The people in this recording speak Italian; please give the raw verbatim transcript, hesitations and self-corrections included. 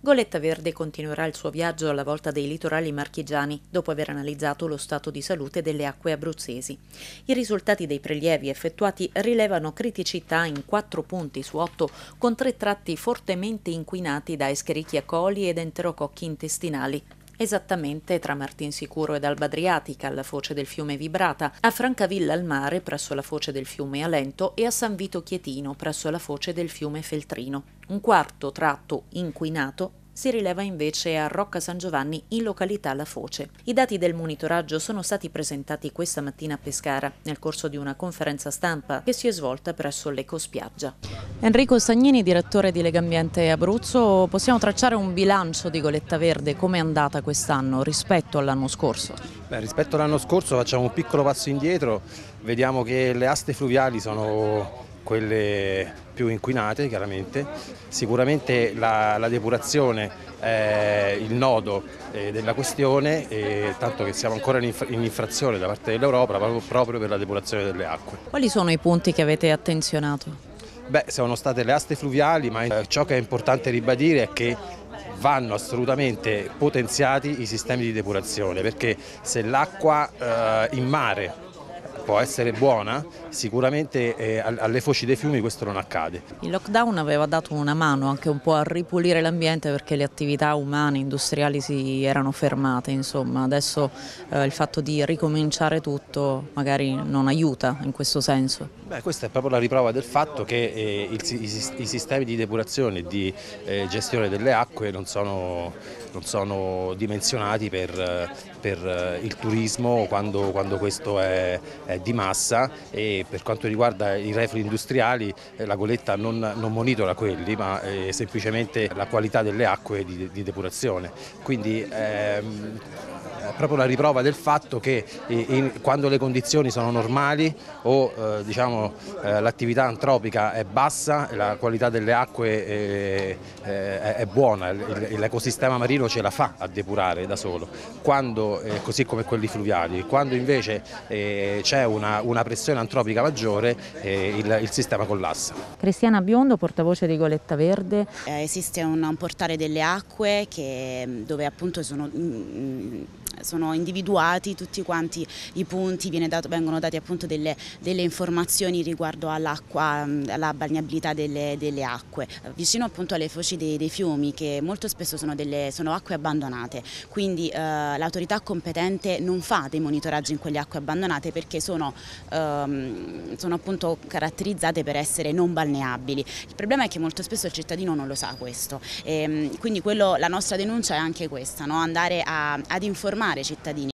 Goletta Verde continuerà il suo viaggio alla volta dei litorali marchigiani dopo aver analizzato lo stato di salute delle acque abruzzesi. I risultati dei prelievi effettuati rilevano criticità in quattro punti su otto, con tre tratti fortemente inquinati da Escherichia coli ed enterococchi intestinali. Esattamente tra Martinsicuro ed Alba Adriatica, alla foce del fiume Vibrata, a Francavilla al mare, presso la foce del fiume Alento, e a San Vito Chietino, presso la foce del fiume Feltrino. Un quarto tratto inquinato si rileva invece a Rocca San Giovanni, in località La Foce. I dati del monitoraggio sono stati presentati questa mattina a Pescara, nel corso di una conferenza stampa che si è svolta presso l'Ecospiaggia. Enrico Stagnini, direttore di Legambiente Abruzzo, possiamo tracciare un bilancio di Goletta Verde? Come è andata quest'anno rispetto all'anno scorso? Beh, rispetto all'anno scorso facciamo un piccolo passo indietro, vediamo che le aste fluviali sono quelle più inquinate, chiaramente. Sicuramente la, la depurazione è il nodo eh, della questione, eh, tanto che siamo ancora in, infra in infrazione da parte dell'Europa proprio per la depurazione delle acque. Quali sono i punti che avete attenzionato? Beh, sono state le aste fluviali, ma eh, ciò che è importante ribadire è che vanno assolutamente potenziati i sistemi di depurazione, perché se l'acqua eh, in mare può essere buona, sicuramente eh, alle foci dei fiumi questo non accade. Il lockdown aveva dato una mano anche un po' a ripulire l'ambiente, perché le attività umane, industriali si erano fermate, insomma. Adesso eh, il fatto di ricominciare tutto magari non aiuta in questo senso. Beh, questa è proprio la riprova del fatto che eh, il, i, i sistemi di depurazione e di eh, gestione delle acque non sono, non sono dimensionati per, per il turismo quando, quando questo è, è di massa, e per quanto riguarda i reflui industriali eh, la Goletta non, non monitora quelli, ma eh, semplicemente la qualità delle acque di, di depurazione. Quindi ehm, è proprio la riprova del fatto che eh, in, quando le condizioni sono normali o eh, diciamo, eh, l'attività antropica è bassa, la qualità delle acque eh, eh, è buona, l'ecosistema marino ce la fa a depurare da solo, quando, eh, così come quelli fluviali. Quando invece eh, c'è una, una pressione antropica maggiore eh, il, il sistema collassa. Cristiana Biondo, portavoce di Goletta Verde. Eh, esiste un, un portale delle acque che, dove appunto sono mm, sono individuati tutti quanti i punti, viene dato, vengono dati appunto delle, delle informazioni riguardo all'acqua, alla balneabilità delle, delle acque, vicino appunto alle foci dei, dei fiumi, che molto spesso sono, delle, sono acque abbandonate, quindi eh, l'autorità competente non fa dei monitoraggi in quelle acque abbandonate, perché sono, ehm, sono appunto caratterizzate per essere non balneabili. Il problema è che molto spesso il cittadino non lo sa questo, e quindi quello, la nostra denuncia è anche questa, no? Andare a, ad informare cittadini.